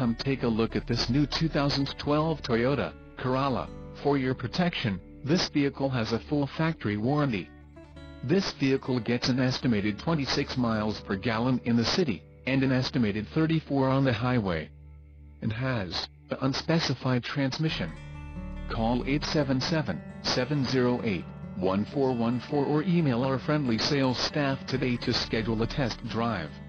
Come take a look at this new 2012 Toyota Corolla. For your protection, this vehicle has a full factory warranty. This vehicle gets an estimated 26 miles per gallon in the city, and an estimated 34 on the highway, and has an unspecified transmission. Call 877-708-1414 or email our friendly sales staff today to schedule a test drive.